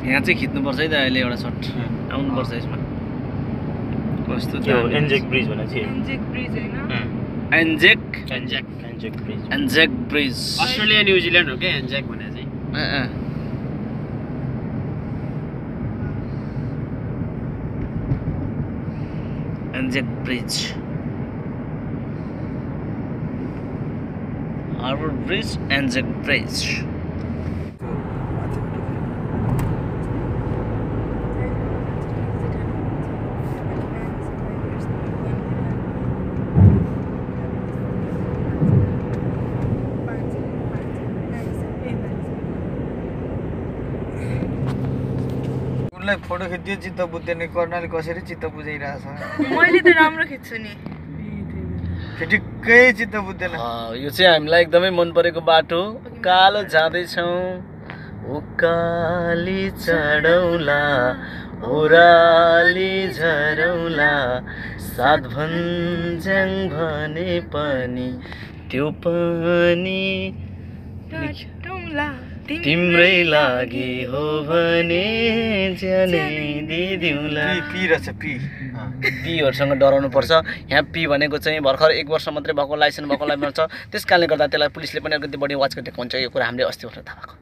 यहाँ चाहिँ खिच्नुपर्छ है त अहिले एउटा सट आउनुपर्छ यसमा कस्तो त्यो एन्जेक ब्रिज भने चाहिँ एन्जेक ब्रिज हैन Anzac Bridge Anzac Bridge Australia New Zealand हो क्या एन्जेक भने चाहिँ Anzac Bridge Harbour Bridge Anzac Bridge photo खिच्यो चित्त बुझ्दैन कर्णाले कसरी चित्त बुझाइरहेछ मैले त राम्रो खिच्छु नि ठिक्कै चित्त बुझ्दैन यो चाहिँ हामीलाई एकदमै मन परेको बाटो कालो जाँदैछौँ उकाली चढौला ओराली झरौला सात भन्ज्याङ भने पनि त्यो पनि तिम्रै लागि हो भने ज्यानै दिदिउँला पी रहेछ पीहरूसँग डराउनु पर्छ यहाँ पी भनेको चाहिँ भर्खर 1 वर्ष मात्रै भएको लाइसेन्स भएकोलाई भन्छ त्यस कारणले गर्दा त्यसलाई पुलिसले पनि अलिकति बढी वाच गरेको हुन्छ यो कुरा हामीले अस्ति भर्खर थाहा भएको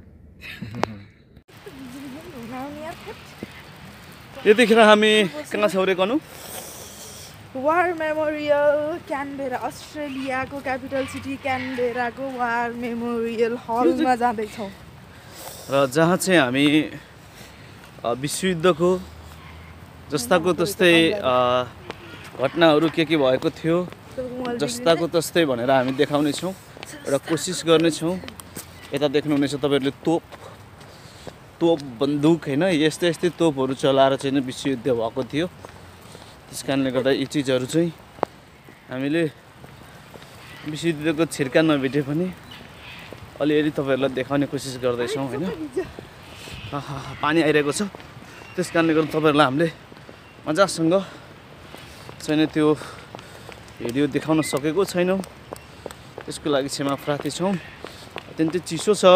यतिखेर हामी कहाँ छौँ रे कनु वार मेमोरियल क्यानबेरा अस्ट्रेलियाको क्यापिटल सिटी क्यानबेराको वार मेमोरियल हलमा जाँदैछौँ र जहाँ चाहिँ हामी विश्वयुद्धको जस्ताको तस्तै घटनाहरू के भएको थियो जस्ताको तस्तै भनेर हामी देखाउनेछौँ र कोसिस गर्नेछौँ यता देख्नुहुनेछ तपाईँहरूले तोप बन्दुक होइन यस्तै तोपहरू चलाएर चाहिँ विश्वयुद्ध भएको थियो त्यस कारणले गर्दा यी चिजहरू चाहिँ हामीले विश्वयुद्धको छिर्का नभेटे पनि अलिअलि तपाईँहरूलाई देखाउने कोसिस गर्दैछौँ होइन पानी आइरहेको छ त्यस कारणले गर्दा तपाईँहरूलाई हामीले मजासँग चाहिँ त्यो भिडियो देखाउन सकेको छैनौँ त्यसको लागि क्षमा प्रार्थी छौँ अत्यन्तै चिसो छ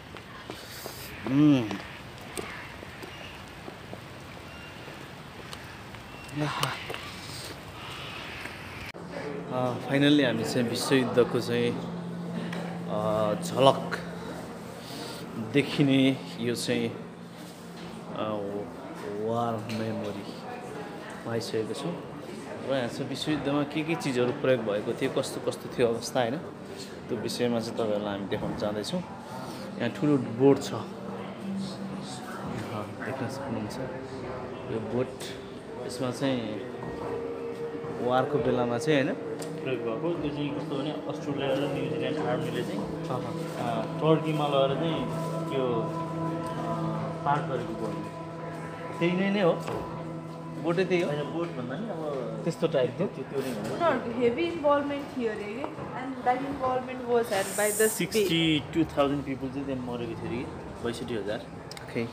फाइनल्ली हामी चाहिँ विश्वयुद्धको चाहिँ झलक देखिने यो चाहिँ वार मेमोरीमा आइसकेको छौँ र यहाँ चाहिँ विश्वयुद्धमा के चिजहरू प्रयोग भएको थियो कस्तो थियो अवस्था होइन त्यो विषयमा चाहिँ तपाईँहरूलाई हामी देखाउन चाहँदैछौँ यहाँ ठुलो बोर्ड छ देख्न सक्नुहुन्छ यो बोट यसमा चाहिँ वारको बेलामा चाहिँ होइन प्रयोग भएको त्यो चाहिँ कस्तो भने अस्ट्रेलिया र न्युजिल्यान्ड आर्मीले चाहिँ टर्कीमा लगेर चाहिँ त्यो पार गरेको बोट त्यही नै हो बोटै त्यही हो बोट भन्दा नि अब त्यस्तो टाइप थियो त्यो नै हो हेभी इन्भल्भमेन्ट थियो अरे कि and that involvement was had by the 62,000 people चाहिँ त्यहाँ मरेको थियो अरे 62,000 ओके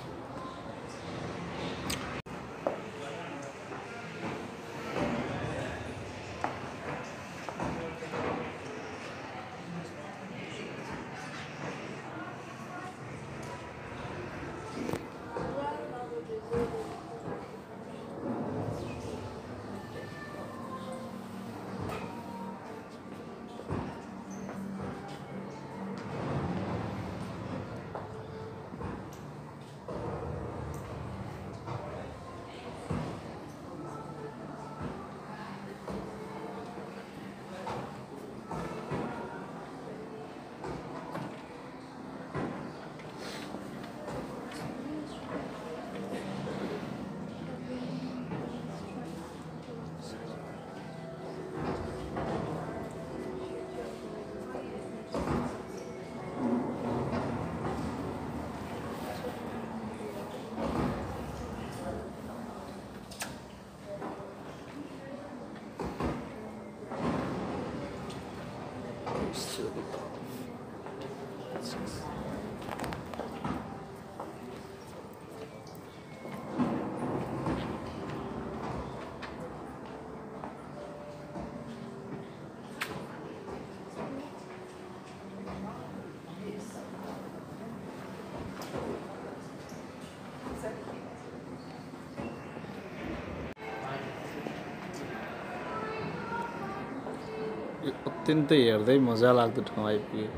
अत्यन्तै हेर्दै मजा लाग्दो ठाउँ आइपुग्यो।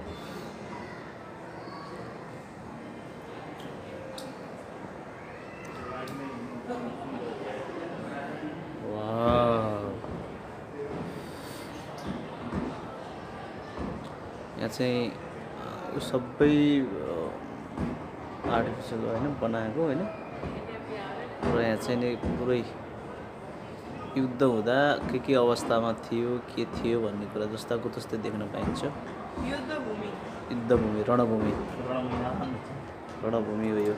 यहाँ चाहिँ यो सबै आर्टिफिसियल होइन बनाएको होइन र यहाँ चाहिँ नि पुरै युद्ध हुँदा के अवस्थामा थियो के थियो भन्ने कुरा जस्ताको तस्तै देख्न पाइन्छ। युद्धभूमि रणभूमि हो यो।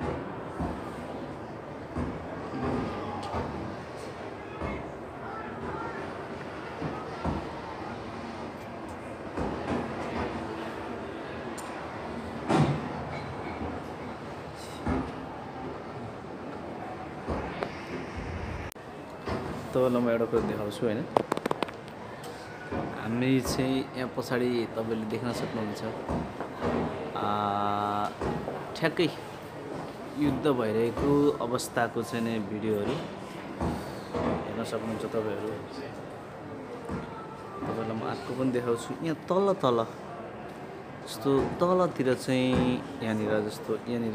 तपाईँलाई म एउटा कुरा देखाउँछु होइन। हामी चाहिँ यहाँ पछाडि तपाईँले देख्न सक्नुहुन्छ ठ्याक्कै युद्ध भइरहेको अवस्थाको चाहिँ नि भिडियोहरू हेर्न सक्नुहुन्छ तपाईँहरू। तपाईँलाई म अर्को पनि देखाउँछु। यहाँ तल जस्तो तलतिर चाहिँ यहाँनिर जस्तो यहाँनिर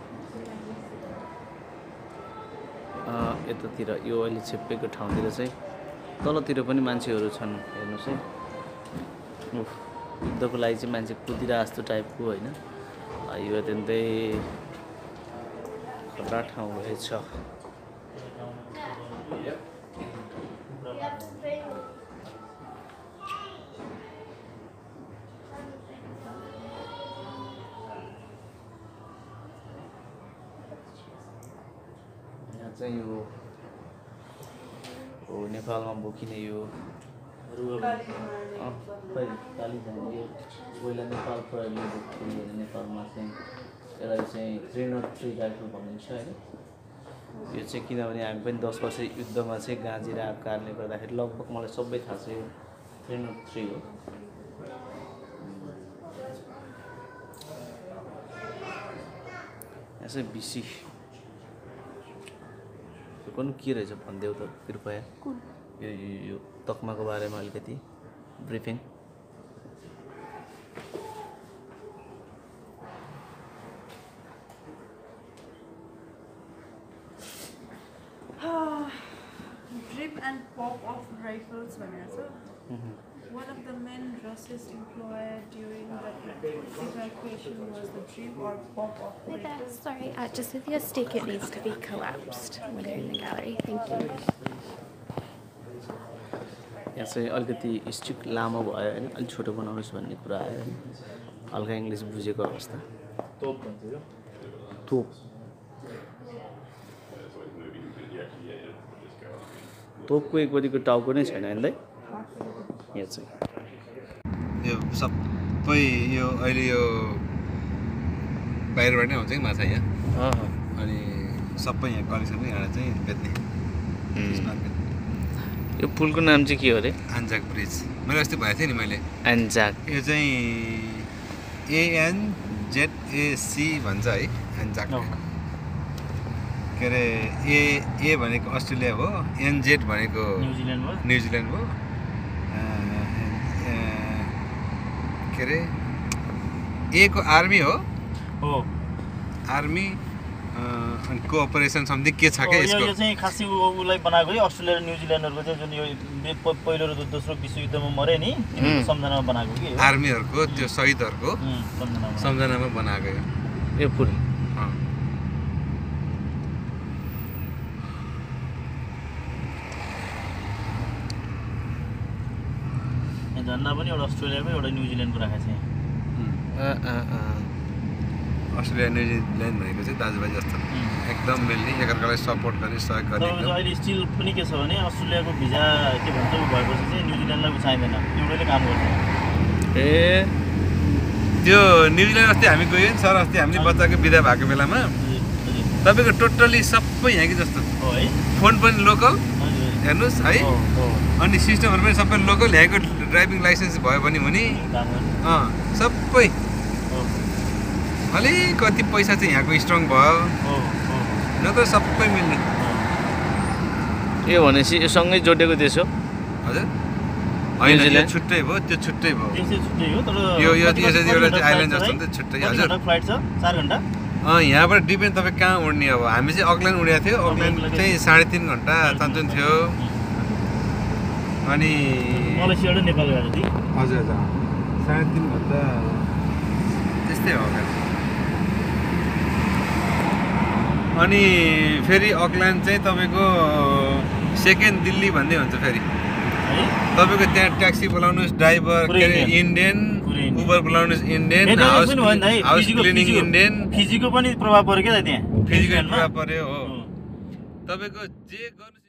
यतातिर यो अहिले छेप्पेको ठाउँतिर चाहिँ तलतिर पनि मान्छेहरू छन्। हेर्नुहोस् है, युद्धको लागि चाहिँ मान्छे कुदिरहेको जस्तो टाइपको होइन। यो अत्यन्तै खतरा ठाउँ रहेछ। चाहिँ यो नेपालमा बोकिने यो कालीझाडी पहिला नेपाल प्रहरीले बोक्थ्यो भने नेपालमा चाहिँ यसलाई चाहिँ 303 राइफल भनिन्छ होइन। यो चाहिँ किनभने हामी पनि 10 वर्ष युद्धमा चाहिँ गाँजिरहेको कारणले गर्दाखेरि लगभग मलाई सबै थाहा छ। यो 303 हो। यहाँ चाहिँ बिसी कुन के रहेछ भनिदेऊ त कृपया। यो तकमाको बारेमा अलिकति briefing. Drip and pop of rifles भनेको छ। One of the main process employed during the evacuation was the drip or pop of rifles. Sorry, just with your stick, it needs to be collapsed when you're in the gallery. Thank you. यहाँ चाहिँ अलिकति stick लामो भयो होइन, अलिक छोटो बनाउनुहोस् भन्ने कुरा आयो होइन। हल्का इङ्ग्लिस बुझेको अवस्था। तोप भन्छ यो। तोप तोपको एकपट्टिको टाउको नै छैन होइन। यहाँ चाहिँ यो सबै यो अहिले यो बाहिरबाट नै आउँछ कि माछा यहाँ। अनि सबै यहाँ कलेक्सन पनि यहाँ चाहिँ बेच्ने। यो पुलको नाम चाहिँ के हो अरे? Anzac bridge. मैले अस्ति भनेको थिएँ नि मैले। आन्जाक। यो चाहिँ ANZAC भन्छ है आन्जाक। के अरे ए भनेको अस्ट्रेलिया हो, NZ भनेको न्युजिल्यान्ड हो। के अरे ए को आर्मी हो आर्मी अनि कोअपरेसन समथिङ के छ क्या यसको। यो चाहिँ खासै उलाई बनाएको है अस्ट्रेलिया र न्युजिल्यान्डहरुको चाहिँ जुन यो पहिलो र दोस्रो विश्वयुद्धमा मरे नि सम्झनामा बनाएको कि आर्मीहरुको त्यो शहीदहरुको सम्झनामा बनाएको यो पुल। झन्डा पनि एउटा अस्ट्रेलियाको एउटा न्युजिल्यान्डको राखेको छ। अस्ट्रेलिया न्युजिल्यान्ड भनेको चाहिँ दाजुभाइ जस्तो एकदम मिल्ने, एकअर्कालाई सपोर्ट गर्ने, सहयोग गर्ने। तर अहिले स्टिल पनि के छ भने अस्ट्रेलियाको भिजा के भन्छ भएपछि चाहिँ न्युजिल्यान्डलाई चाहिँदैन, एउटैले काम गर्छ। त्यो न्युजिल्यान्ड अस्ति हामी गयो नि सर, अस्ति हामीले बच्चाको बिदा भएको बेलामा तपाईको टोटली सबै यहाँकै जस्तो हो है। फोन पनि लोकल हेर्नुस् है, अनि सिस्टमहरु पनि सबै लोकल, यहाँको ड्राइभिङ लाइसेन्स भयो भने हुने सबै अलिकति पैसा चाहिँ यहाँको स्ट्रङ भयो न त सबै मिल्ने। यो भनेपछि यो सँगै जोडेको देश हो। हजुर होइन यो न्युजिल्यान्ड? छुट्टै भयो त्यो छुट्टै भयो त्यो चाहिँ छुट्टै हो तर यो कति यसरी एउटा घन्टा आइल्यान्ड flight छ जस्तो है? नि त छुट्टै कति हजुर घन्टा फ्लाइट छ 4 घन्टा यहाँबाट डिपेन्ड तपाईँ कहाँ उड्ने अब हामी चाहिँ अकल्यान्ड उडेको थियो अकल्यान्ड चाहिँ 3.5 घन्टा चञ्चन थियो अनि मलेसिया र नेपाल गएको थिएँ हजुर हजुर 3.5 घन्टा त्यस्तै हो क्या अनि फेरि अकल्यान्ड चाहिँ तपाईँको सेकेन्ड दिल्ली भन्दै हुन्छ फेरि है तपाईँको त्यहाँ ट्याक्सी बोलाउनुहोस् ड्राइभर पुरै के अरे इन्डियन। इन्डियन पुरै इन्डियन। उबर बोलाउनुहोस् इन्डियन ए, त्यहाँ हाउस पनि भयो नि त है, हाउस फिजीको- क्लिनिङ फिजीको- इन्डियन फिजीको पनि प्रभाव पऱ्यो क्या त त्यहाँ फिजिकल न्युजिल्यान्डमा। पुरा पऱ्यो हो तपाईँको जे गर्नु